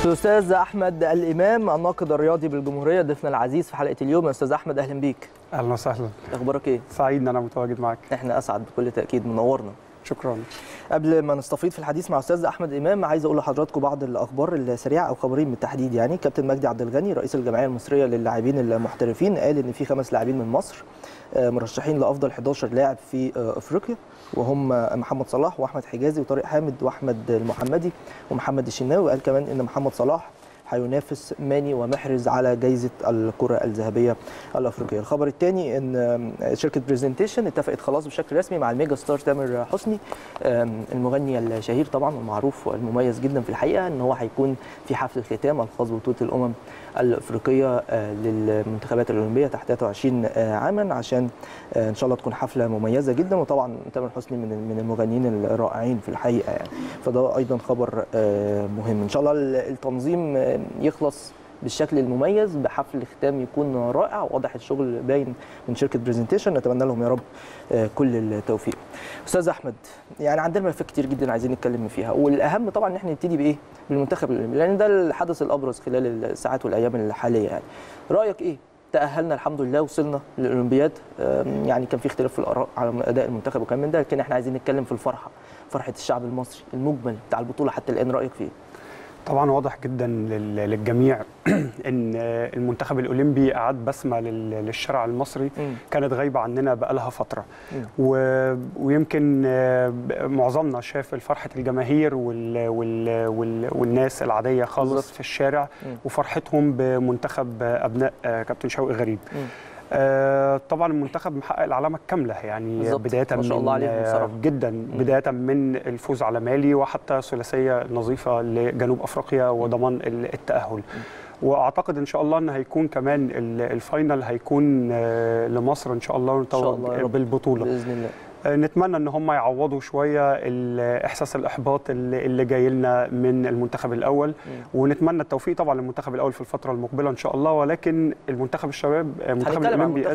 الأستاذ أحمد الإمام الناقد الرياضي بالجمهورية ضيفنا العزيز في حلقة اليوم. يا أستاذ أحمد أهلا بيك. أهلا وسهلا. أخبارك إيه؟ سعيد إن أنا متواجد معاك. إحنا أسعد بكل تأكيد، منورنا. شكرا. قبل ما نستفيض في الحديث مع أستاذ أحمد إمام عايز أقول لحضراتكم بعض الأخبار السريعة أو خبرين بالتحديد. يعني كابتن مجدي عبد الغني رئيس الجمعية المصرية للاعبين المحترفين قال إن في 5 لاعبين من مصر مرشحين لأفضل 11 لاعب في أفريقيا، وهم محمد صلاح وأحمد حجازي وطارق حامد وأحمد المحمدي ومحمد الشناوي. وقال كمان إن محمد صلاح هينافس ماني ومحرز على جائزة الكرة الذهبية الأفريقية. الخبر الثاني إن شركة بريزنتيشن اتفقت خلاص بشكل رسمي مع الميجا ستار تامر حسني المغني الشهير طبعا والمعروف والمميز جدا في الحقيقة، إن هو هيكون في حفل الختام الخاص ببطولة الأمم الأفريقية للمنتخبات الأولمبية تحت 23 عاما، عشان إن شاء الله تكون حفلة مميزة جدا. وطبعا تامر حسني من المغنيين الرائعين في الحقيقة يعني، فده أيضا خبر مهم. إن شاء الله التنظيم يخلص بالشكل المميز بحفل ختام يكون رائع، واضح الشغل باين من شركه بريزنتيشن، نتمنى لهم يا رب كل التوفيق. استاذ احمد، يعني عندنا ملفات كتير جدا عايزين نتكلم فيها، والاهم طبعا ان احنا نبتدي بايه؟ بالمنتخب الاولمبي، لان ده الحدث الابرز خلال الساعات والايام الحاليه. يعني رايك ايه؟ تأهلنا الحمد لله، وصلنا للأولمبياد، يعني كان في اختلاف في الآراء على أداء المنتخب وكان من ده، لكن احنا عايزين نتكلم في الفرحة، فرحة الشعب المصري المجمل بتاع البطولة حتى الآن، رأيك فيه؟ طبعا واضح جدا للجميع ان المنتخب الاولمبي اعاد بسمه للشارع المصري كانت غايبه عننا بقالها فتره، ويمكن معظمنا شاف فرحه الجماهير والناس العاديه خالص في الشارع وفرحتهم بمنتخب ابناء كابتن شوقي غريب. طبعا المنتخب محقق العلامه الكامله، يعني بدايه ما شاء الله عليهم جدا بدايه من الفوز على مالي وحتى ثلاثيه نظيفه لجنوب افريقيا وضمان التاهل. واعتقد ان شاء الله ان هيكون كمان الفاينل هيكون لمصر ان شاء الله ونتوج بالبطوله باذن الله. نتمنى ان هم يعوضوا شويه احساس الاحباط اللي جاي لنا من المنتخب الاول، ونتمنى التوفيق طبعا للمنتخب الاول في الفتره المقبله ان شاء الله. ولكن المنتخب الشباب المنتخب الاولمبي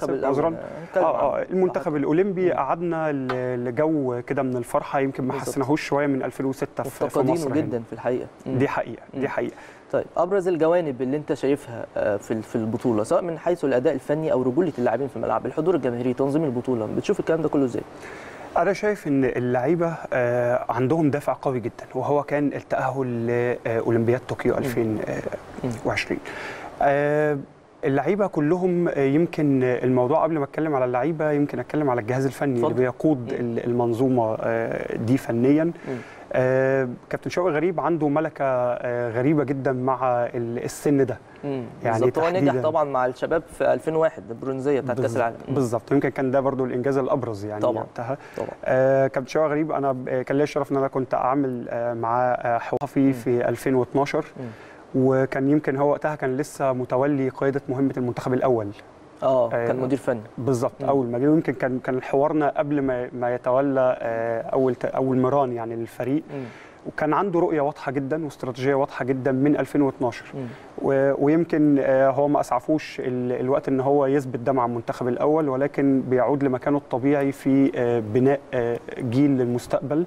المنتخب الاولمبي قعدنا لجو كده من الفرحه، يمكن ما حسناهوش شويه من 2006 في مصر جدا في الحقيقه. دي حقيقه. طيب ابرز الجوانب اللي انت شايفها في البطوله، سواء من حيث الاداء الفني او رجوله اللاعبين في الملعب، الحضور الجماهيري، تنظيم البطوله، بتشوف الكلام ده كله ازاي؟ أنا شايف إن اللعيبة عندهم دافع قوي جدا، وهو كان التأهل لأولمبياد طوكيو 2020. اللعيبة كلهم، يمكن الموضوع قبل ما أتكلم على اللعيبة يمكن أتكلم على الجهاز الفني اللي بيقود المنظومة دي فنيا. كابتن شوقي غريب عنده ملكة غريبة جدا مع السن ده، يعني هو نجح طبعا مع الشباب في 2001 البرونزيه بتاعت كاس العالم. بالظبط، يمكن كان ده برضو الانجاز الابرز يعني وقتها. كابتن شوقي غريب انا كان ليا الشرف ان انا كنت اعمل معاه حوافي في 2012، وكان يمكن هو وقتها كان لسه متولي قياده مهمه المنتخب الاول. كان مدير فني بالظبط. اول ما جه يمكن كان حوارنا قبل ما يتولى اول مران يعني للفريق، وكان عنده رؤيه واضحه جدا واستراتيجيه واضحه جدا من 2012. ويمكن هو ما اسعفوش الوقت ان هو يثبت ده مع المنتخب الاول، ولكن بيعود لمكانه الطبيعي في بناء جيل للمستقبل.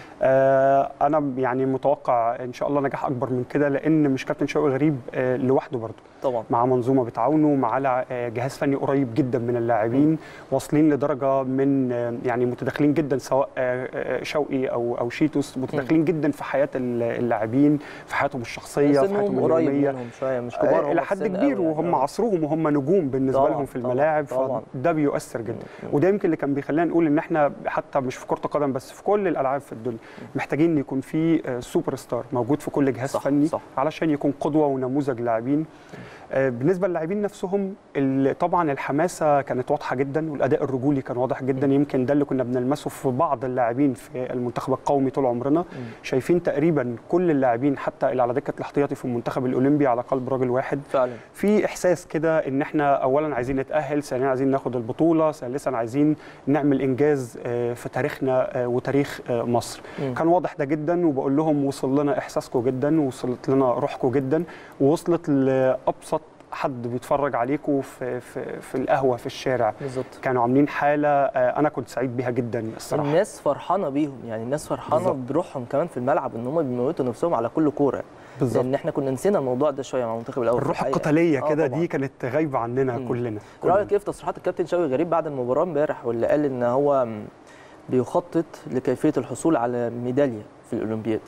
انا يعني متوقع ان شاء الله نجاح اكبر من كده، لان مش كابتن شوقي غريب لوحده برضه، طبعا مع منظومه بتعاونه، مع جهاز فني قريب جدا من اللاعبين، واصلين لدرجه من يعني متداخلين جدا، سواء شوقي او شيتوس، متداخلين جدا في حياه اللاعبين، في حياتهم الشخصيه، في حياتهم اليوميه، مش كبار الى حد كبير، وهم عصرهم وهم نجوم بالنسبه لهم في الملاعب، فده بيؤثر جدا. وده يمكن اللي كان بيخلينا نقول ان احنا حتى مش في كره القدم بس، في كل الالعاب في الدنيا محتاجين ان يكون في سوبر ستار موجود في كل جهاز فني، علشان يكون قدوه ونموذج لاعبين. بالنسبه للاعبين نفسهم طبعا الحماسه كانت واضحه جدا، والاداء الرجولي كان واضح جدا. يمكن ده اللي كنا بنلمسه في بعض اللاعبين في المنتخب القومي طول عمرنا. شايفين تقريبا كل اللاعبين حتى اللي على دكه الاحتياطي في المنتخب الاولمبي على قلب راجل واحد فعلا. في احساس كده ان احنا اولا عايزين نتاهل، ثانيا عايزين ناخد البطوله، ثالثا عايزين نعمل انجاز في تاريخنا وتاريخ مصر. كان واضح ده جدا، وبقول لهم وصل لنا احساسكم جدا، ووصلت لنا روحكم جدا، ووصلت لابسط حد بيتفرج عليكم في القهوه في الشارع. بالظبط. كانوا عاملين حاله انا كنت سعيد بيها جدا الصراحه. الناس فرحانه بيهم، يعني الناس فرحانه بروحهم كمان في الملعب، ان هم بيموتوا نفسهم على كل كوره. بالظبط. لان احنا كنا نسينا الموضوع ده شويه مع المنتخب الاول. الروح القتاليه كده دي كانت غايبه عننا كلنا. رايك ايه في تصريحات الكابتن شوقي غريب بعد المباراه امبارح، واللي قال ان هو بيخطط لكيفيه الحصول على ميداليه في الاولمبياد؟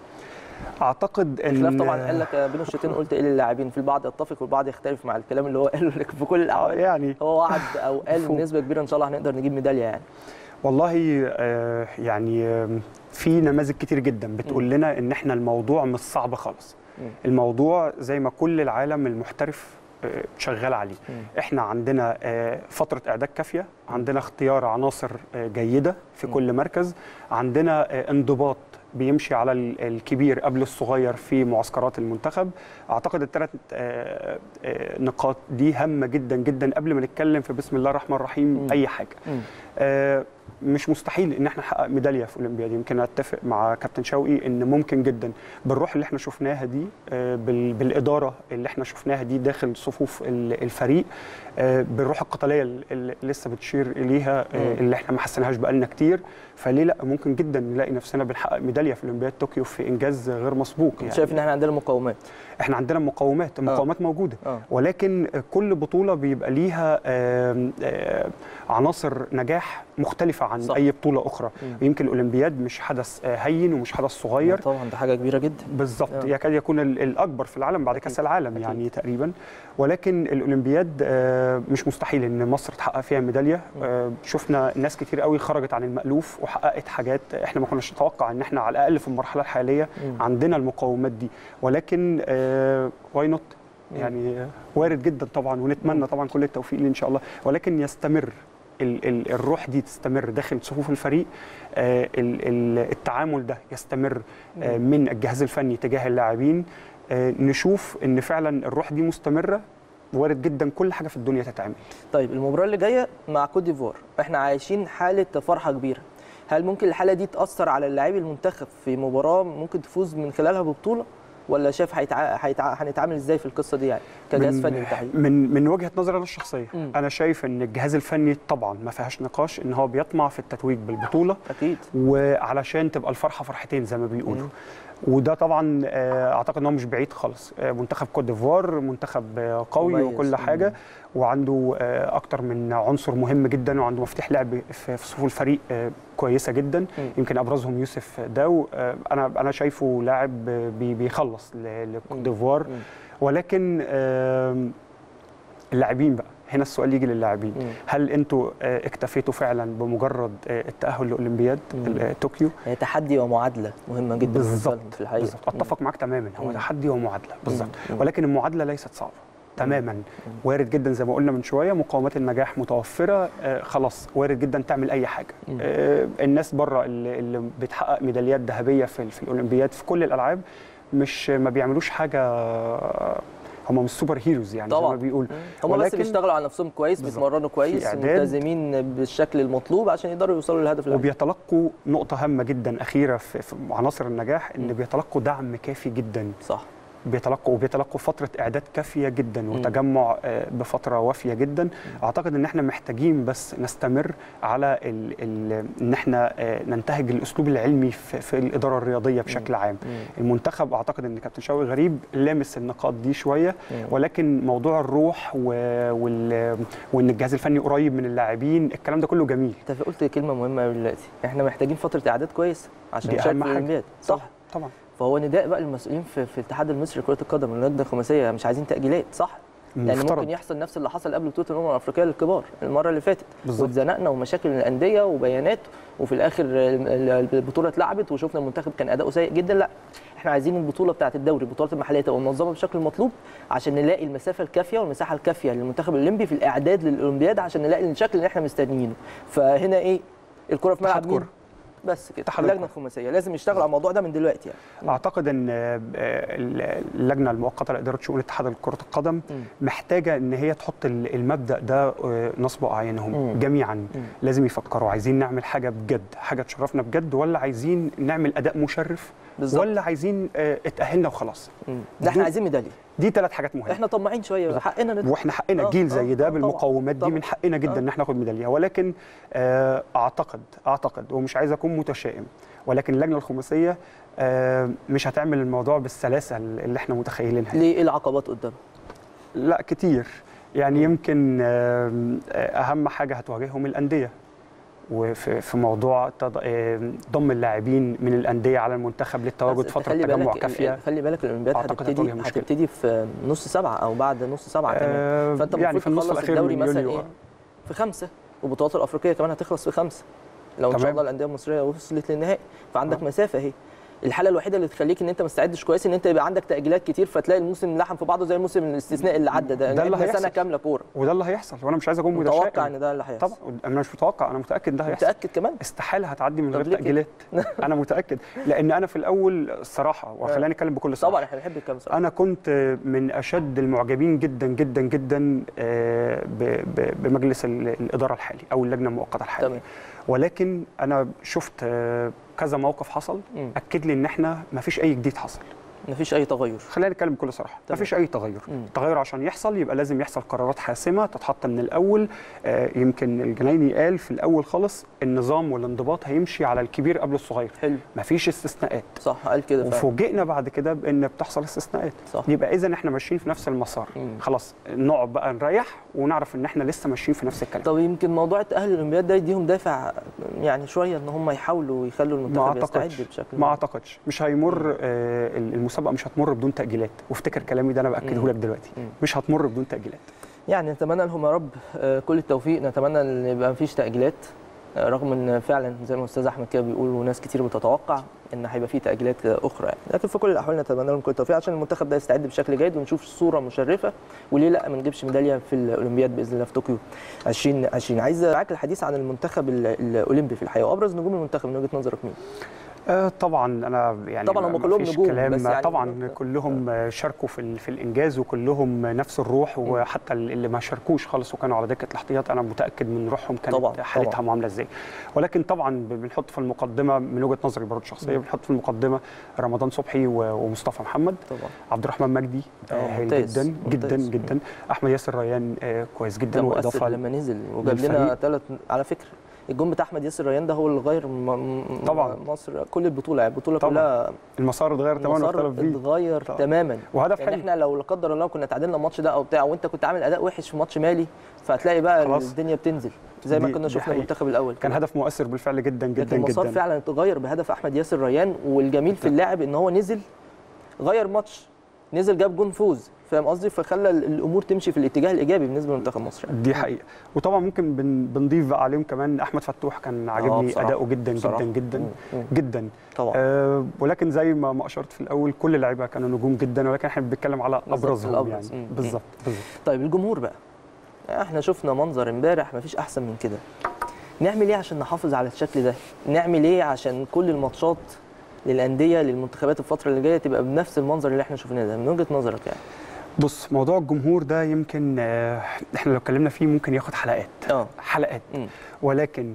اعتقد ان الخلاف طبعا قال لك بين الشوطين، قلت ايه للاعبين، في البعض يتفق والبعض يختلف مع الكلام اللي هو قاله لك في كل الاحوال. يعني هو وعد او قال بنسبه كبيره ان شاء الله هنقدر نجيب ميداليه يعني. والله يعني في نماذج كتير جدا بتقول لنا ان احنا الموضوع مش صعب خالص. الموضوع زي ما كل العالم المحترف شغال عليه. احنا عندنا فتره اعداد كافيه، عندنا اختيار عناصر جيده في كل مركز، عندنا انضباط بيمشي على الكبير قبل الصغير في معسكرات المنتخب. اعتقد الثلاث نقاط دي هامه جدا جدا قبل ما نتكلم في بسم الله الرحمن الرحيم اي حاجه. مش مستحيل ان احنا نحقق ميداليه في اولمبياد. يمكن اتفق مع كابتن شوقي ان ممكن جدا بالروح اللي احنا شفناها دي، بالاداره اللي احنا شفناها دي داخل صفوف الفريق، بالروح القتاليه اللي لسه بتشير اليها، اللي احنا ما حسناهاش بقالنا كتير. فليه لا، ممكن جدا نلاقي نفسنا بنحقق ميداليه في اولمبياد طوكيو في انجاز غير مسبوق. يعني شايف ان احنا عندنا مقومات؟ احنا عندنا مقومات، المقومات موجوده، ولكن كل بطوله بيبقى ليها عناصر نجاح مختلفه عن اي بطوله اخرى. يمكن الاولمبياد مش حدث هين ومش حدث صغير. طبعا ده حاجه كبيره جدا. بالظبط، يكاد يكون الاكبر في العالم بعد كاس العالم يعني تقريبا. ولكن الاولمبياد مش مستحيل ان مصر تحقق فيها ميداليه. شفنا ناس كتير قوي خرجت عن المألوف وحققت حاجات احنا ما كناش نتوقع ان احنا على الاقل في المرحله الحاليه عندنا المقومات دي. ولكن واي نوت يعني وارد جدا طبعا، ونتمنى طبعا كل التوفيق ليه ان شاء الله. ولكن يستمر الروح دي، تستمر داخل صفوف الفريق، التعامل ده يستمر من الجهاز الفني تجاه اللاعبين. نشوف ان فعلا الروح دي مستمره، وارد جدا كل حاجه في الدنيا تتعمل. طيب المباراه اللي جايه مع كوت ديفوار، احنا عايشين حاله فرحه كبيره. هل ممكن الحاله دي تاثر على اللاعبي المنتخب في مباراه ممكن تفوز من خلالها ببطوله، ولا شايف هنتعامل ازاي في القصه دي يعني كجهاز فني بالتحديد؟ من وجهه نظري انا الشخصيه، انا شايف ان الجهاز الفني طبعا ما فيهاش نقاش ان هو بيطمع في التتويج بالبطوله اكيد، وعلشان تبقى الفرحه فرحتين زي ما بيقولوا. وده طبعا اعتقد ان هو مش بعيد خالص. منتخب كوت ديفوار منتخب قوي وكل حاجه، وعنده اكتر من عنصر مهم جدا، وعنده مفتاح لعب في صفوف الفريق كويسه جدا. يمكن ابرزهم يوسف داو. انا شايفه لاعب بيخلص لكوت ديفوار. ولكن اللاعبين بقى، هنا السؤال يجي للاعبين، هل انتوا اكتفيتوا فعلا بمجرد التاهل لاولمبياد طوكيو؟ تحدي ومعادله مهمه جدا بالظبط في الحقيقه. بالظبط، اتفق معاك تماما، هو تحدي ومعادله بالظبط. ولكن المعادله ليست صعبه تماما. وارد جدا زي ما قلنا من شويه، مقومات النجاح متوفره. خلاص وارد جدا تعمل اي حاجه. الناس بره اللي بتحقق ميداليات ذهبيه في الاولمبياد في كل الالعاب ما بيعملوش حاجه، هم مش سوبر هيروز يعني طبعا زي ما بيقول. هم بس بيشتغلوا على نفسهم كويس، بيتمرنوا كويس، ملتزمين بالشكل المطلوب عشان يقدروا يوصلوا للهدف الأول. وبيتلقوا نقطه هامه جدا اخيره في عناصر النجاح، ان بيتلقوا دعم كافي جدا. صح، بيتلقوا فتره اعداد كافيه جدا وتجمع بفتره وافيه جدا. اعتقد ان احنا محتاجين بس نستمر على ان احنا ننتهج الاسلوب العلمي في الاداره الرياضيه بشكل عام. المنتخب اعتقد ان كابتن شوقي غريب لامس النقاط دي شويه، ولكن موضوع الروح وان الجهاز الفني قريب من اللاعبين، الكلام ده كله جميل. انت قلت كلمه مهمه دلوقتي، احنا محتاجين فتره اعداد كويسه عشان نشارك في الاولمبياد. صح طبعا. فهو نداء بقى للمسؤولين في الاتحاد المصري لكره القدم، اللجنه الخماسيه، مش عايزين تاجيلات. صح، لان ممكن يحصل نفس اللي حصل قبل بطوله الامم الافريقيه للكبار المره اللي فاتت، واتزنقنا ومشاكل الانديه وبيانات، وفي الاخر البطوله اتلعبت وشفنا المنتخب كان اداؤه سيء جدا. لا، احنا عايزين البطوله بتاعه الدوري، البطولات المحليه تبقى منظمه بالشكل المطلوب عشان نلاقي المسافه الكافيه والمساحه الكافيه للمنتخب الاولمبي في الاعداد للاولمبياد، عشان نلاقي الشكل اللي احنا مستنيينه. فهنا ايه؟ الكره في ملعب مين؟ بس كده اللجنه الخماسيه لازم يشتغل على الموضوع ده من دلوقتي يعني. اعتقد ان اللجنه المؤقته لاداره شؤون اتحاد كره القدم محتاجه ان هي تحط المبدا ده نصب اعينهم جميعا. لازم يفكروا، عايزين نعمل حاجه بجد، حاجه تشرفنا بجد، ولا عايزين نعمل اداء مشرف ولا عايزين اتاهلنا وخلاص؟ ده احنا عايزين ميداليه. دي 3 حاجات مهمه. احنا طماعين شويه، حقنا واحنا حقنا جيل زي ده بالمقومات دي، من حقنا جدا ان احنا ناخد ميداليه. ولكن اعتقد ومش عايز اكون متشائم، ولكن اللجنه الخماسيه مش هتعمل الموضوع بالسلاسه اللي احنا متخيلينها. ليه؟ ايه العقبات قدامها؟ لا كتير يعني. يمكن اهم حاجه هتواجههم الانديه، وفي موضوع ضم اللاعبين من الانديه على المنتخب للتواجد فتره تجمع كافيه. خلي بالك الاولمبياد هتبتدي في نص 7 او بعد نص 7 كمان، فانت يعني في النص الاخير الدوري مثلا ايه في 5، والبطولات الافريقيه كمان هتخلص في 5، لو ان شاء الله الانديه المصريه وصلت للنهائي، فعندك مسافه اهي. الحاله الوحيده اللي تخليك ان انت ما استعدش كويس ان انت يبقى عندك تاجيلات كتير، فتلاقي الموسم لحم في بعضه زي الموسم الاستثنائي اللي عدى ده اللي سنه كامله كوره، وده اللي هيحصل. وانا مش عايز اكون متشائم، متوقع ان ده اللي هيحصل. طبعا انا مش متوقع، انا متاكد ده هيحصل. متاكد كمان؟ استحاله هتعدي من غير تاجيلات. انا متاكد، لان انا في الاول الصراحه، وخليني اتكلم بكل صراحه، طبعا احنا بنحب الكلام صراحه، انا كنت من اشد المعجبين جدا جدا جدا بمجلس الاداره الحالي او اللجنه المؤقته الحاليه. تمام. ولكن انا شفت كذا موقف حصل اكد لي ان احنا ما فيش اي جديد حصل، ما فيش اي تغير. خلينا نتكلم بكل صراحه، ما فيش اي تغير. التغير عشان يحصل يبقى لازم يحصل قرارات حاسمه تتحط من الاول. يمكن الجنايني قال في الاول خالص النظام والانضباط هيمشي على الكبير قبل الصغير. حلو. ما فيش استثناءات. صح، قال كده فعلا. وفوجئنا بعد كده بان بتحصل استثناءات. صح. يبقى اذا احنا ماشيين في نفس المسار. خلاص نقعد بقى نريح ونعرف ان احنا لسه ماشيين في نفس الكلام. طب يمكن موضوع التاهل الاولمبياد ده يديهم دافع يعني شويه ان هم يحاولوا يخلوا المنتخب يستعد بشكل ما اعتقدش. مش هيمر المسابقه مش هتمر بدون تاجيلات، وافتكر كلامي ده انا باكده لك دلوقتي. مش هتمر بدون تاجيلات. يعني نتمنى لهم يا رب كل التوفيق، نتمنى ان يبقى مفيش تاجيلات، رغم ان فعلا زي ما الاستاذ احمد كده بيقول وناس كتير بتتوقع ان هيبقى في تاجيلات اخرى يعني. لكن في كل الاحوال نتمنى لهم كل التوفيق عشان المنتخب ده يستعد بشكل جيد ونشوف صوره مشرفه، وليه لا ما نجيبش ميداليه في الاولمبياد باذن الله في طوكيو 2020. عايز معاك الحديث عن المنتخب الاولمبي في الحقيقه، وابرز نجوم المنتخب من وجهه نظرك مين؟ طبعا انا يعني طبعا هم كلهم نجوم، بس يعني طبعا كلهم شاركوا في الانجاز، وكلهم نفس الوجه، وحتى اللي ما شاركوش خالص وكانوا على دكه الاحتياط انا متاكد من روحهم كانت حالتها عامله ازاي. ولكن طبعا بنحط في المقدمه من وجهه نظري برضه شخصيه، بنحط في المقدمه رمضان صبحي ومصطفى محمد. طبعا عبد الرحمن مجدي هايل جدا جدا جدا. احمد ياسر ريان كويس جدا، واضافه لما نزل وجاب لنا 3 على فكره. الجون بتاع احمد ياسر ريان ده هو اللي غير طبعا مصر كل البطوله، يعني البطوله طبعا كلها المسار اتغير تماما، اتغير تماما. وهدف يعني احنا لو لا قدر الله كنا تعادلنا الماتش ده او بتاع وانت كنت عامل اداء وحش في ماتش مالي، فهتلاقي بقى خلاص الدنيا بتنزل زي ما كنا شفنا المنتخب الاول. كان هدف مؤثر بالفعل جدا جدا جدا. المسار فعلا اتغير بهدف احمد ياسر ريان، والجميل في اللاعب ان هو نزل غير ماتش، نزل جاب جون فوز، فاهم قصدي؟ فخلى الامور تمشي في الاتجاه الايجابي بالنسبه لمنتخب مصر. دي حقيقه. وطبعا ممكن بنضيف بقى عليهم كمان احمد فتوح، كان عاجبني اداؤه جدا جدا جدا جدا طبعا. ولكن زي ما اشرت في الاول كل اللعيبه كانوا نجوم جدا، ولكن احنا بنتكلم على ابرزهم يعني. بالظبط. طيب الجمهور بقى، احنا شفنا منظر امبارح مفيش احسن من كده. نعمل ايه عشان نحافظ على الشكل ده؟ نعمل ايه عشان كل الماتشات للانديه للمنتخبات الفتره اللي جايه تبقى بنفس المنظر اللي احنا شفناه ده من وجهه نظرك يعني؟ بص، موضوع الجمهور ده يمكن احنا لو اتكلمنا فيه ممكن ياخد حلقات. حلقات. ولكن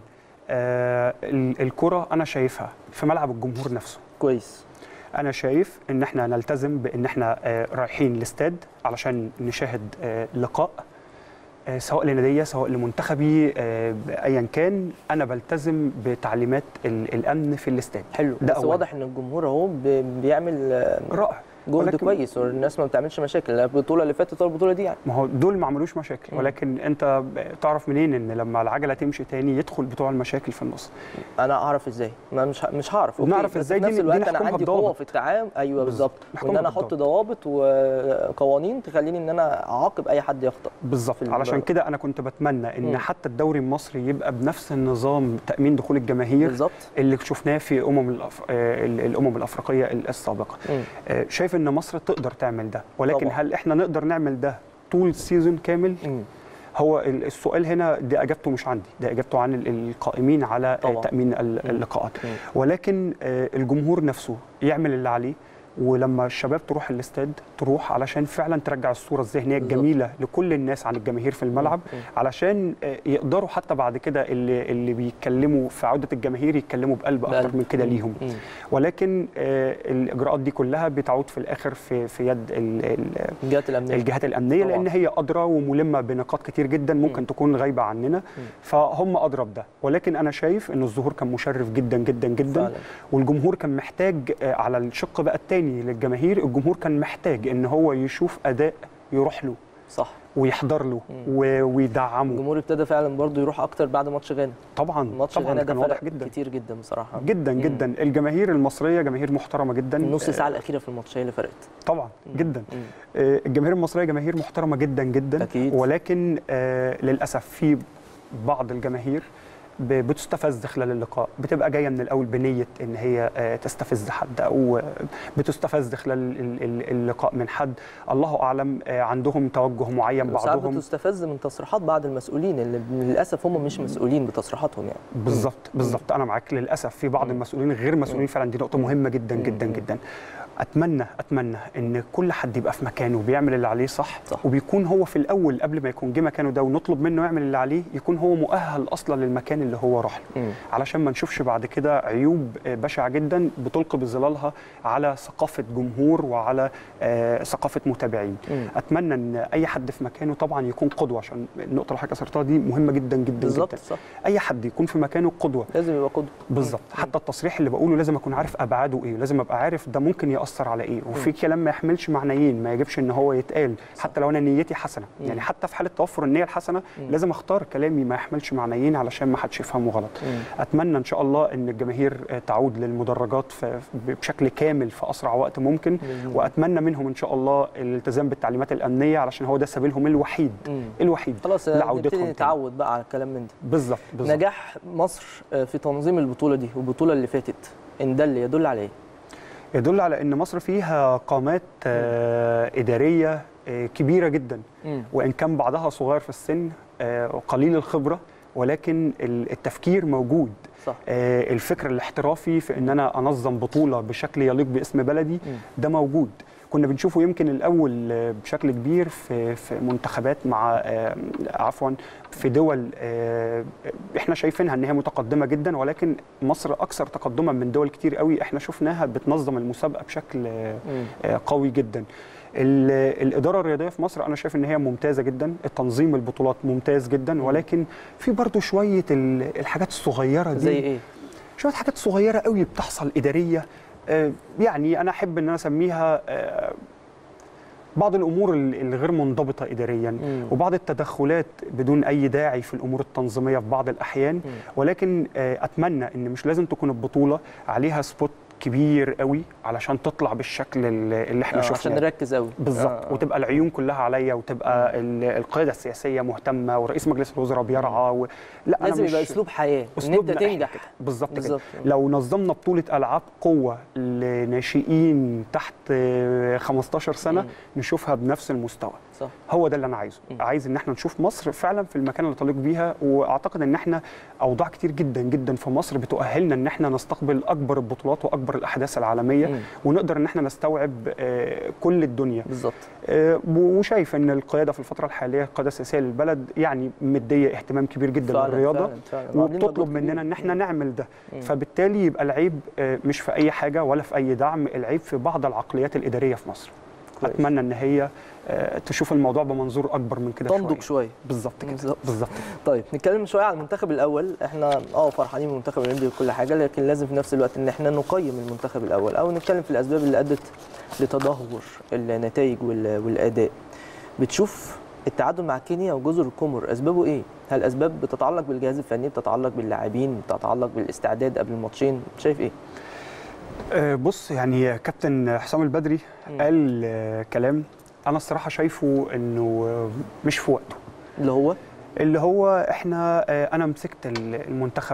الكره انا شايفها في ملعب الجمهور نفسه. كويس. انا شايف ان احنا نلتزم بان احنا رايحين الاستاد علشان نشاهد لقاء، سواء لناديه سواء لمنتخبي ايا كان، انا بلتزم بتعليمات الامن في الاستاد. حلو. بس واضح ان الجمهور اهو بيعمل رائع جهد كويس، والناس ما بتعملش مشاكل. البطوله اللي فاتت البطوله دي يعني ما هو دول ما عملوش مشاكل. ولكن انت تعرف منين ان لما العجله تمشي تاني يدخل بتوع المشاكل في النص؟ انا اعرف ازاي؟ ما مش هعرف. نعرف ازاي؟ دي نفس الوقت انا عندي قوه في التعامل. ايوه بالظبط. وان انا احط ضوابط وقوانين تخليني ان انا اعاقب اي حد يخطئ. بالظبط. علشان كده انا كنت بتمنى ان حتى الدوري المصري يبقى بنفس النظام تامين دخول الجماهير بالظبط اللي شفناه في الامم الافريقيه السابقه. شايف ان مصر تقدر تعمل ده، ولكن طبعا. هل احنا نقدر نعمل ده طول السيزون كامل؟ هو السؤال هنا دي اجابته مش عندي، ده اجابته عن القائمين على طبعا. تامين اللقاءات. ولكن الجمهور نفسه يعمل اللي عليه، ولما الشباب تروح الاستاد تروح علشان فعلا ترجع الصوره الذهنيه الجميله لكل الناس عن الجماهير في الملعب، علشان يقدروا حتى بعد كده اللي بيتكلموا في عوده الجماهير يتكلموا بقلب اكتر من كده ليهم. ولكن الاجراءات دي كلها بتعود في الاخر في يد الجهات الامنيه لان هي ادرى وملمه بنقاط كتير جدا ممكن تكون غايبه عننا، فهم ادرى بده. ولكن انا شايف ان الظهور كان مشرف جدا جدا جدا فعلا. والجمهور كان محتاج على الشق بقى الثاني للجماهير، الجمهور كان محتاج ان هو يشوف اداء يروح له صح ويحضر له ويدعمه. الجمهور ابتدى فعلا برضه يروح اكتر بعد ماتش غانا. طبعا ماتش غانا كان واضح جدا كتير جدا بصراحه جدا جدا. الجماهير المصريه جماهير محترمه جدا. النص ساعه الاخيره في الماتش هي اللي فرقت طبعا جدا. الجماهير المصريه جماهير محترمه جدا جدا أكيد. ولكن للاسف في بعض الجماهير بتستفز خلال اللقاء، بتبقى جايه من الاول بنيه ان هي تستفز حد او بتستفز خلال اللقاء من حد، الله اعلم عندهم توجه معين. بعضهم بتستفز من تصريحات بعض المسؤولين اللي للاسف هم مش مسؤولين بتصريحاتهم يعني. بالظبط انا معاك. للاسف في بعض المسؤولين غير مسؤولين فعلا، دي نقطه مهمه جدا جدا جدا. اتمنى ان كل حد يبقى في مكانه وبيعمل اللي عليه صح. وبيكون هو في الاول قبل ما يكون جه مكانه ده ونطلب منه يعمل اللي عليه يكون هو مؤهل اصلا للمكان اللي هو راح له، علشان ما نشوفش بعد كده عيوب بشعه جدا بتلقي بظلالها على ثقافه جمهور وعلى ثقافه متابعين. اتمنى ان اي حد في مكانه طبعا يكون قدوه، عشان النقطه اللي حضرتك اثرتها دي مهمه جدا جدا جدا. صح. اي حد يكون في مكانه قدوه، لازم يبقى قدوه. بالظبط. حتى التصريح اللي بقوله لازم اكون عارف ابعاده ايه، لازم ابقى عارف ده ممكن ياثر على ايه، وفي كلام ما يحملش معنيين ما يجبش ان هو يتقال حتى لو انا نيتي حسنه. يعني حتى في حاله توفر النيه الحسنه لازم اختار كلامي ما يحملش معنيين علشان ما حدش يفهمه غلط. اتمنى ان شاء الله ان الجماهير تعود للمدرجات بشكل كامل في اسرع وقت ممكن، واتمنى منهم ان شاء الله الالتزام بالتعليمات الامنيه علشان هو ده سبيلهم الوحيد خلاص لعودتهم. نتعود بقى على الكلام من ده. بالظبط. نجاح مصر في تنظيم البطوله دي والبطوله اللي فاتت ان ده اللي يدل على ايه؟ يدل على ان مصر فيها قامات اداريه كبيره جدا، وان كان بعضها صغير في السن وقليل الخبره، ولكن التفكير موجود. صح. الفكر الاحترافي في ان انا انظم بطوله بشكل يليق باسم بلدي ده موجود. كنا بنشوفه يمكن الاول بشكل كبير في منتخبات مع عفوا في دول احنا شايفينها ان هي متقدمه جدا، ولكن مصر اكثر تقدما من دول كتير قوي احنا شفناها بتنظم المسابقه بشكل قوي جدا. الاداره الرياضيه في مصر انا شايف ان هي ممتازه جدا، التنظيم البطولات ممتاز جدا، ولكن في برضو شويه الحاجات الصغيره دي. زي ايه؟ شويه حاجات صغيره قوي بتحصل اداريه، يعني انا احب ان انا اسميها بعض الامور الغير منضبطه اداريا، وبعض التدخلات بدون اي داعي في الامور التنظيميه في بعض الاحيان. ولكن اتمنى ان مش لازم تكون البطوله عليها سبوت كبير قوي علشان تطلع بالشكل اللي احنا شفناه، عشان نركز قوي بالظبط. وتبقى العيون كلها عليا، وتبقى القياده السياسيه مهتمه، ورئيس مجلس الوزراء بيرعى لا لازم يبقى اسلوب حياه ان انت تنجح. بالظبط كده. لو نظمنا بطوله العاب قوه لناشئين تحت 15 سنه نشوفها بنفس المستوى. صح. هو ده اللي انا عايزه. عايز ان احنا نشوف مصر فعلا في المكان اللي تليق بيها، واعتقد ان احنا اوضاع كتير جدا جدا في مصر بتؤهلنا ان احنا نستقبل اكبر البطولات واكبر الاحداث العالميه، ونقدر ان احنا نستوعب كل الدنيا. بالظبط. وشايف ان القياده في الفتره الحاليه القياده السياسيه للبلد يعني مديه اهتمام كبير جدا للرياضه، وبتطلب مننا ان احنا نعمل ده. فبالتالي يبقى العيب مش في اي حاجه ولا في اي دعم، العيب في بعض العقليات الاداريه في مصر. كويس. اتمنى ان هي تشوف الموضوع بمنظور اكبر من كده، تنضج شويه. بالظبط كده. بالظبط. طيب نتكلم شويه على المنتخب الاول. احنا فرحانين بالمنتخب الاولمبي وكل حاجه، لكن لازم في نفس الوقت ان احنا نقيم المنتخب الاول او نتكلم في الاسباب اللي ادت لتدهور النتائج والاداء. بتشوف التعادل مع كينيا وجزر القمر اسبابه ايه؟ هل اسباب بتتعلق بالجهاز الفني، بتتعلق باللاعبين، بتتعلق بالاستعداد قبل الماتشين؟ شايف ايه؟ بص، يعني كابتن حسام البدري قال كلام انا الصراحه شايفه انه مش في وقته. اللي هو احنا انا مسكت المنتخب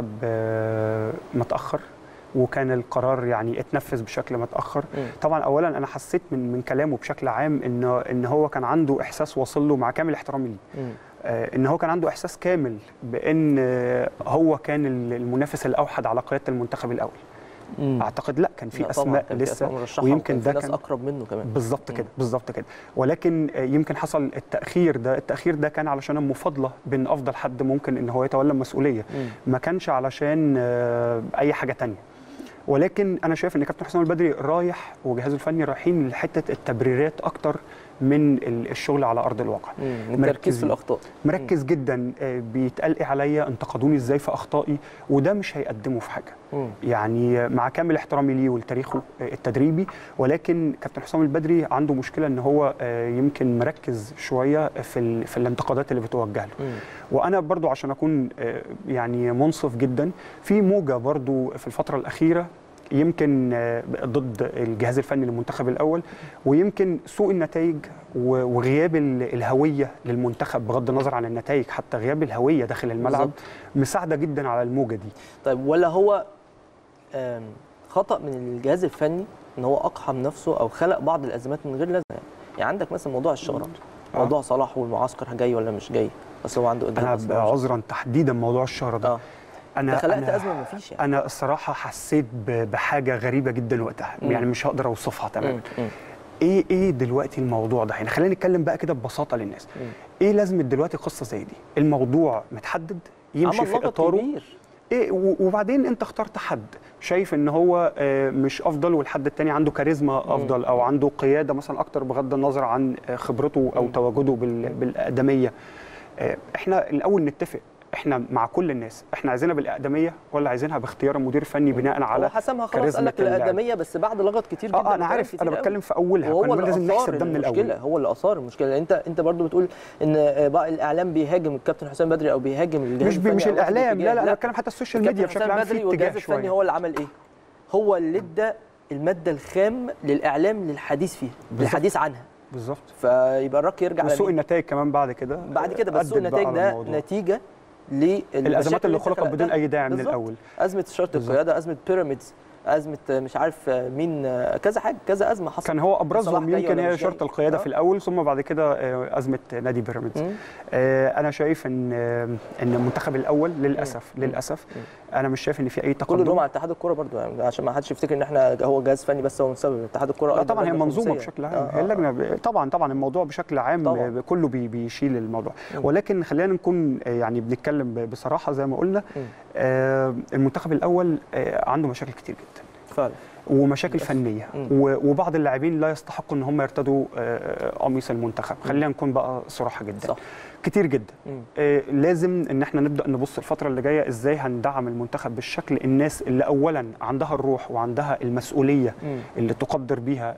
متاخر، وكان القرار يعني اتنفذ بشكل متاخر. طبعا اولا انا حسيت من كلامه بشكل عام ان هو كان عنده احساس واصل له، مع كامل احترامي ليه، ان هو كان عنده احساس كامل بان هو كان المنافس الاوحد على قياده المنتخب الاول. اعتقد لا، كان في اسماء لسه، ويمكن ده كان ناس اقرب منه كمان. بالظبط كده، بالظبط كده. ولكن يمكن حصل التاخير ده كان علشان المفاضله بين افضل حد ممكن ان هو يتولى المسؤوليه، ما كانش علشان اي حاجه ثانيه. ولكن انا شايف ان كابتن حسام البدري رايح وجهازه الفني رايحين لحته التبريرات اكتر من الشغل على ارض الواقع. مركز في الاخطاء، مركز جدا. بيتقال عليا انتقدوني ازاي في اخطائي، وده مش هيقدمه في حاجه. يعني مع كامل احترامي ليه ولتاريخه التدريبي، ولكن كابتن حسام البدري عنده مشكله ان هو يمكن مركز شويه في الانتقادات اللي بتوجه له. وانا برضو عشان اكون يعني منصف جدا، في موجه برضو في الفتره الاخيره يمكن ضد الجهاز الفني للمنتخب الاول، ويمكن سوء النتائج وغياب الهويه للمنتخب بغض النظر عن النتائج، حتى غياب الهويه داخل الملعب مساعده جدا على الموجه دي. طيب ولا هو خطأ من الجهاز الفني ان هو اقحم نفسه او خلق بعض الازمات من غير لازمه؟ يعني عندك مثلا موضوع الشهرة، موضوع صلاح والمعسكر جاي ولا مش جاي، بس هو عنده انا عذرا تحديدا موضوع الشهرة ده انا خلقت ازمه ما فيش يعني. انا الصراحه حسيت بحاجه غريبه جدا وقتها، يعني مش هقدر اوصفها تماما. ايه دلوقتي الموضوع ده؟ يعني خلينا نتكلم بقى كده ببساطه للناس. ايه لازمه دلوقتي قصه زي دي؟ الموضوع متحدد يمشي في اطاره كبير. وبعدين انت اخترت حد شايف ان هو مش افضل، والحد الثاني عنده كاريزما افضل او عنده قياده مثلا اكتر بغض النظر عن خبرته او تواجده بالاقدميه. احنا الاول نتفق، احنا مع كل الناس، احنا عايزينها بالاقدميه ولا عايزينها باختيار المدير الفني بناء على هو حسمها خلاص، قال لك الاقدميه بس بعد لغط كتير جدا. انا عارف، انا بتكلم في اولها، وهو كان لازم نحسب ده من الاول. هو اللي اثار المشكله. انت برضو بتقول ان بقى الاعلام بيهاجم الكابتن حسام بدري او بيهاجم الجهاز الفني، مش الاعلام، لا انا بتكلم حتى السوشيال ميديا بشكل عام في اتجاه شويه. الفني هو اللي عمل ايه؟ هو اللي ادى الماده الخام للاعلام للحديث فيها، للحديث عنها. بالظبط. فيبقى الراك يرجع وسوء النتائج كمان بعد كده بس سوء النتائج ده نتيجه الازمات اللي خلقت بدون اي داعي من الاول. ازمه شرط القياده، ازمه بيراميدز، ازمه مش عارف مين، كذا حاجه، كذا ازمه حصلت. كان هو ابرزهم يمكن هي شرط القياده في الاول، ثم بعد كده ازمه نادي بيراميدز. انا شايف ان المنتخب الاول للاسف انا مش شايف ان في اي تقدم. كل ده مع اتحاد الكوره برضو، يعني عشان ما حدش يفتكر ان احنا هو جهاز فني بس هو مسبب. اتحاد الكوره لا طبعا هي منظومه بشكل عام، هي اللجنه طبعا الموضوع بشكل عام كله بيشيل الموضوع. ولكن خلينا نكون يعني بنتكلم بصراحه زي ما قلنا، المنتخب الاول عنده مشاكل كتير جدا فعلا، ومشاكل فنيه، وبعض اللاعبين لا يستحقوا ان هم يرتدوا قميص المنتخب. خلينا نكون بقى صراحه جدا، صح. كتير جدا. لازم ان احنا نبدا نبص الفتره اللي جايه ازاي هندعم المنتخب بالشكل الناس اللي اولا عندها الروح وعندها المسؤوليه اللي تقدر بيها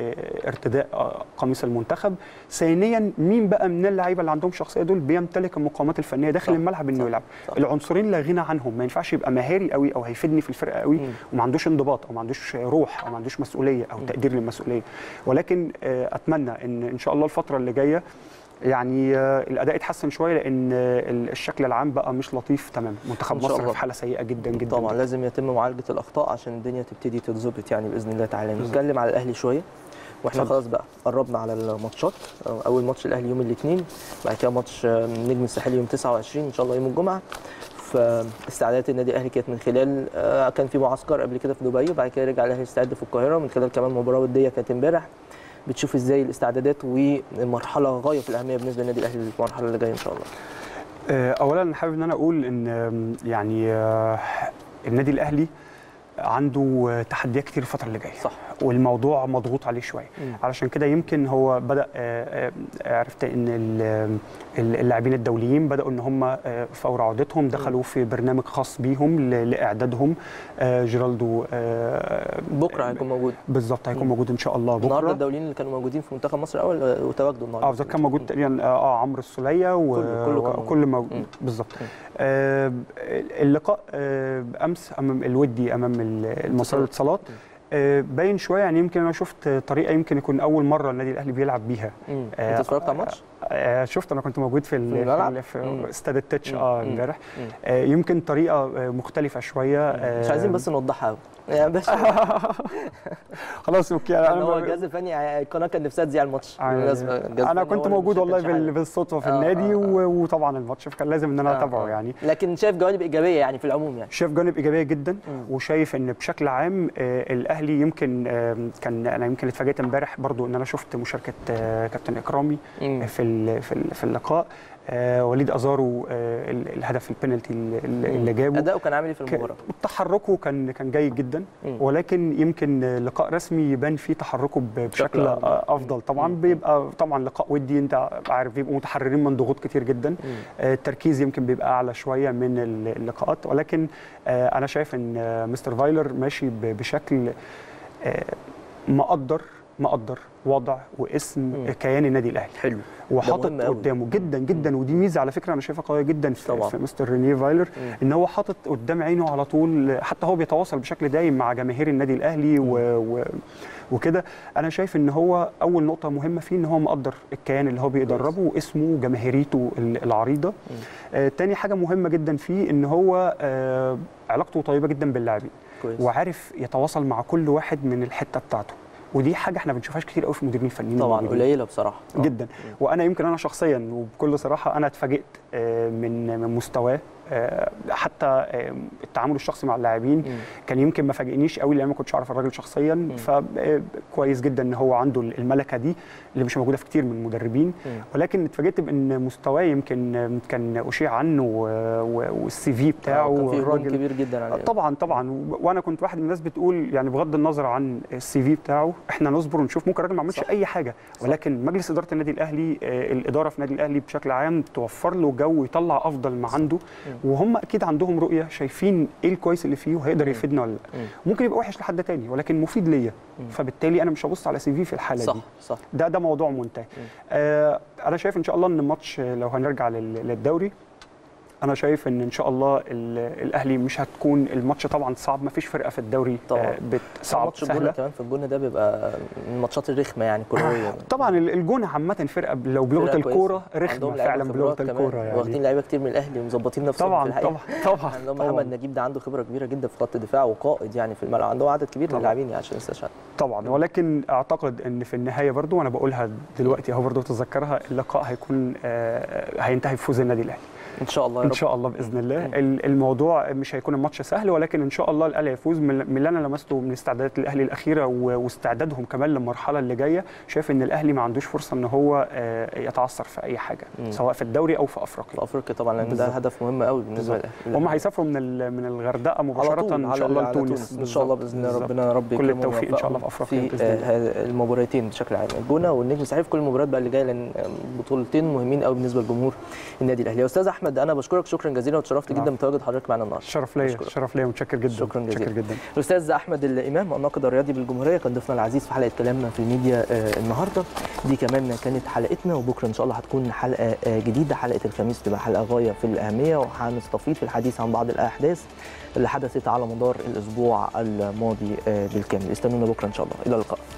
ارتداء قميص المنتخب. ثانيا مين بقى من اللعيبه اللي عندهم شخصيه دول بيمتلك المقاومات الفنيه داخل الملعب انه يلعب. العنصرين لا غنى عنهم، ما ينفعش يبقى مهاري قوي او هيفيدني في الفرقه قوي وما عندوش انضباط او ما عندوش روح او ما عندوش مسؤوليه او تقدير للمسؤوليه. ولكن اتمنى ان شاء الله الفتره اللي جايه يعني الاداء يتحسن شويه، لان الشكل العام بقى مش لطيف تماما. منتخب مصر في حاله سيئه جدا جدا طبعا جدا. لازم يتم معالجه الاخطاء عشان الدنيا تبتدي تتظبط يعني باذن الله تعالى. نتكلم على الاهلي شويه، واحنا خلاص بقى قربنا على الماتشات. اول ماتش الاهلي يوم الاثنين، بعد كده ماتش النجم الساحلي يوم 29 ان شاء الله يوم الجمعه. فاستعدادات النادي الاهلي كانت من خلال كان في معسكر قبل كده في دبي، وبعد كده رجع الاهلي يستعد في القاهره من خلال كمان مباراه وديه كانت امبارح. بتشوف ازاي الاستعدادات والمرحله غايه في الاهميه بالنسبه للنادي الاهلي في المرحله اللي جايه ان شاء الله؟ اولا حابب ان انا اقول ان يعني النادي الاهلي عنده تحديات كتير الفتره اللي جايه، صح، والموضوع مضغوط عليه شويه. علشان كده يمكن هو بدا عرفت ان اللاعبين الدوليين بداوا ان هم فور عودتهم دخلوا في برنامج خاص بيهم لاعدادهم. جيرالدو بكره هيكون موجود، بالظبط هيكون موجود ان شاء الله بكره. النهارده الدوليين اللي كانوا موجودين في منتخب مصر الاول وتواجدوا النهارده. كان موجود تقريبا عمرو السوليه وكل موجود بالظبط. اللقاء امس امام الودي امام المصرية للاتصالات باين شويه، يعني يمكن انا شفت طريقه يمكن يكون اول مره النادي الاهلي بيلعب بيها. انت اتفرجت على الماتش؟ شفت انا كنت موجود في استاد التتش امبارح. يمكن طريقه مختلفه شويه. مش عايزين بس نوضحها قوي يعني بس خلاص اوكي. هو الجهاز الفني القناه كان نفسها تذيع الماتش. انا كنت موجود والله بالصدفه في النادي وطبعا الماتش كان لازم ان انا اتابعه يعني. لكن شايف جوانب ايجابيه يعني في العموم يعني. شايف جوانب ايجابيه جدا. وشايف ان بشكل عام الاهلي يمكن انا يمكن اتفاجئت امبارح برضو ان انا شفت مشاركه كابتن اكرامي في اللقاء. وليد ازارو الهدف البنالتي اللي جابه اداؤه كان عامل ايه في المباراه؟ تحركه كان جيد جدا. ولكن يمكن لقاء رسمي يبان فيه تحركه بشكل افضل. طبعا بيبقى طبعا لقاء ودي انت عارف بيبقوا متحررين من ضغوط كتير جدا. التركيز يمكن بيبقى اعلى شويه من اللقاءات. ولكن انا شايف ان مستر فايلر ماشي بشكل مقدر وضع واسم كيان النادي الاهلي. حلو. وحاطط قدامه جدا جدا. ودي ميزه على فكره انا شايفها قويه جدا في مستر رينيه فايلر. ان هو حاطط قدام عينه على طول. حتى هو بيتواصل بشكل دايم مع جماهير النادي الاهلي وكده. انا شايف ان هو اول نقطه مهمه فيه ان هو مقدر الكيان اللي هو بيدربه واسمه جماهيريته العريضه. تاني حاجه مهمه جدا فيه ان هو علاقته طيبه جدا باللاعبين. وعارف يتواصل مع كل واحد من الحته بتاعته. ودي حاجه احنا ما بنشوفهاش كتير قوي في المديرين الفنيين طبعا قليله بصراحه جدا. وانا يمكن انا شخصيا وبكل صراحه انا اتفاجئت من مستواه. حتى التعامل الشخصي مع اللاعبين كان يمكن ما فاجئنيش قوي لان ما كنتش اعرف الراجل شخصيا. فكويس جدا ان هو عنده الملكه دي اللي مش موجوده في كتير من المدربين. ولكن اتفاجئت بان مستواه يمكن كان اشيع عنه والسي في بتاعه. كان فيه هجوم كبير جدا عليه. طبعا وانا كنت واحد من الناس بتقول يعني بغض النظر عن السي في بتاعه احنا نصبر ونشوف. ممكن الراجل ما عملش اي حاجه. ولكن مجلس اداره النادي الاهلي الاداره في النادي الاهلي بشكل عام توفر له جو يطلع افضل ما عنده. وهم اكيد عندهم رؤيه شايفين ايه الكويس اللي فيه وهيقدر يفيدنا ولا لا. ممكن يبقى وحش لحد تاني ولكن مفيد ليا. فبالتالي انا مش هبص على سي في في الحاله دي. صح. ده موضوع منتهي. انا شايف ان شاء الله ان الماتش لو هنرجع للدوري انا شايف ان شاء الله الاهلي مش هتكون الماتش طبعا صعب. ما فيش فرقه في الدوري صعب سهله. كمان في الجون ده بيبقى الماتشات الرخمه يعني كرويه. طبعا الجون عامه فرقه لو بلغه الكوره رخمه فعلا بلغه الكوره يعني. واخدين لعيبه كتير من الاهلي ومظبطين نفسهم في الحقيقه. طبعا عندهم محمد نجيب ده عنده خبره كبيره جدا في خط الدفاع وقائد يعني في الملعب. عندهم عدد كبير من اللاعبين يعني عشان نستشعر طبعا. ولكن اعتقد ان في النهايه برضو وانا بقولها دلوقتي اهو برضو تذكرها اللقاء هيكون هينتهي بفوز النادي الاهلي ان شاء الله يا رب. ان شاء الله باذن الله. الموضوع مش هيكون الماتش سهل ولكن ان شاء الله الاهلي هيفوز. من اللي انا لمسته من استعدادات الاهلي الاخيره واستعدادهم كمان للمرحله اللي جايه. شايف ان الاهلي ما عندوش فرصه ان هو يتعثر في اي حاجه سواء في الدوري او في افريقيا. في افريقيا طبعا لان ده هدف مهم قوي بالنسبه للاهلي. هم هيسافروا من الغردقه مباشره ان شاء الله لتونس ان شاء الله باذن الله. ربنا يا رب كل التوفيق ان شاء الله في افريقيا باذن الله. المباراتين بشكل عام الجونه والنجم الساحلي في كل المباريات بقى اللي جايه لان بطولتين مهمين قوي بالنسبه لجمهور النادي الاهلي. يا استاذ احمد انا بشكرك شكرا جزيلا وتشرفت جدا بتواجد حضرتك معنا النهارده. شرف ليا ومتشكر جدا. شكرا جزيلا. الاستاذ احمد الامام الناقد الرياضي بالجمهوريه كان ضيفنا العزيز في حلقه كلامنا في الميديا النهارده. دي كمان كانت حلقتنا وبكره ان شاء الله هتكون حلقه جديده. حلقه الخميس تبقى حلقه غايه في الاهميه وهنستفيض في الحديث عن بعض الاحداث اللي حدثت على مدار الاسبوع الماضي بالكامل. استنونا بكره ان شاء الله. الى اللقاء.